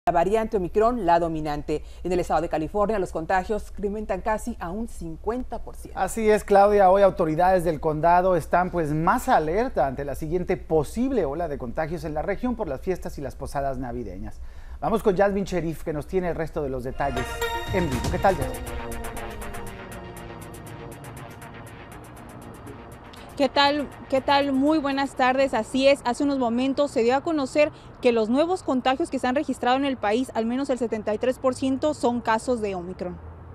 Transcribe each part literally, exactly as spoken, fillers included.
La variante Omicron, la dominante. En el estado de California, los contagios incrementan casi a un cincuenta por ciento. Así es, Claudia. Hoy autoridades del condado están pues más alerta ante la siguiente posible ola de contagios en la región por las fiestas y las posadas navideñas. Vamos con Jasmine Sherif, que nos tiene el resto de los detalles en vivo. ¿Qué tal, Jasmine? ¿Qué tal? ¿Qué tal? Muy buenas tardes. Así es, hace unos momentos se dio a conocer que los nuevos contagios que se han registrado en el país, al menos el setenta y tres por ciento, son casos de Omicron.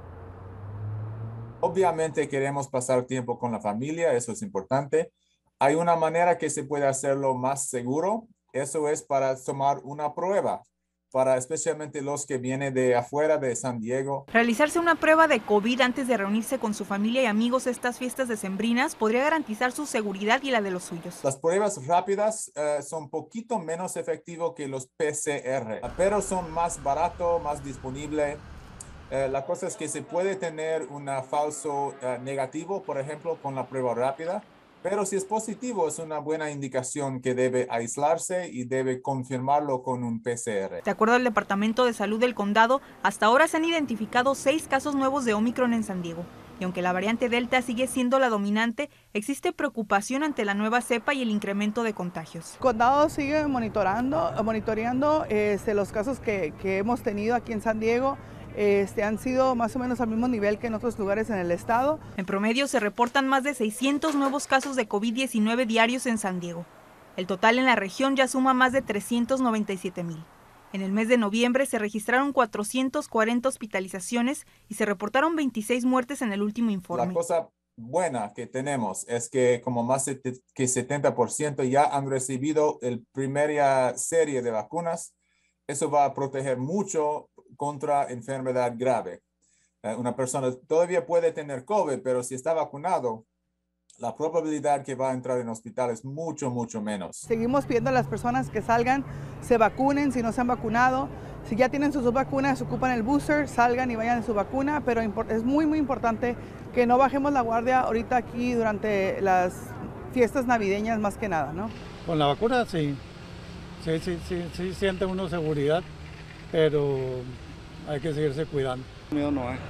Obviamente queremos pasar tiempo con la familia, eso es importante. Hay una manera que se puede hacerlo más seguro, eso es para tomar una prueba, para especialmente los que vienen de afuera de San Diego. Realizarse una prueba de COVID antes de reunirse con su familia y amigos estas fiestas decembrinas podría garantizar su seguridad y la de los suyos. Las pruebas rápidas uh, son un poquito menos efectivos que los P C R, pero son más baratos, más disponibles. Uh, la cosa es que se puede tener un falso uh, negativo, por ejemplo, con la prueba rápida. Pero si es positivo, es una buena indicación que debe aislarse y debe confirmarlo con un P C R. De acuerdo al Departamento de Salud del Condado, hasta ahora se han identificado seis casos nuevos de Omicron en San Diego. Y aunque la variante Delta sigue siendo la dominante, existe preocupación ante la nueva cepa y el incremento de contagios. El condado sigue monitorando, monitoreando este, los casos que, que hemos tenido aquí en San Diego. Este, han sido más o menos al mismo nivel que en otros lugares en el estado. En promedio se reportan más de seiscientos nuevos casos de COVID diecinueve diarios en San Diego. El total en la región ya suma más de trescientos noventa y siete mil. En el mes de noviembre se registraron cuatrocientas cuarenta hospitalizaciones y se reportaron veintiséis muertes en el último informe. La cosa buena que tenemos es que como más que setenta por ciento ya han recibido la primera serie de vacunas. Eso va a proteger mucho contra enfermedad grave. Uh, una persona todavía puede tener COVID, pero si está vacunado, la probabilidad que va a entrar en hospital es mucho, mucho menos. Seguimos pidiendo a las personas que salgan, se vacunen si no se han vacunado. Si ya tienen sus dos vacunas, ocupan el booster, salgan y vayan a su vacuna, pero es muy, muy importante que no bajemos la guardia ahorita aquí durante las fiestas navideñas más que nada, ¿no? Con la vacuna sí, sí, sí, sí, sí siente uno seguridad, pero hay que seguirse cuidando. Miedo no hay.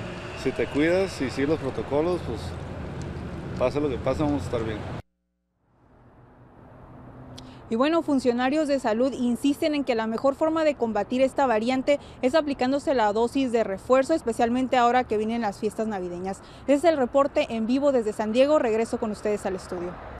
Si te cuidas y sigues los protocolos, pues pase lo que pase, vamos a estar bien. Y bueno, funcionarios de salud insisten en que la mejor forma de combatir esta variante es aplicándose la dosis de refuerzo, especialmente ahora que vienen las fiestas navideñas. Ese es el reporte en vivo desde San Diego. Regreso con ustedes al estudio.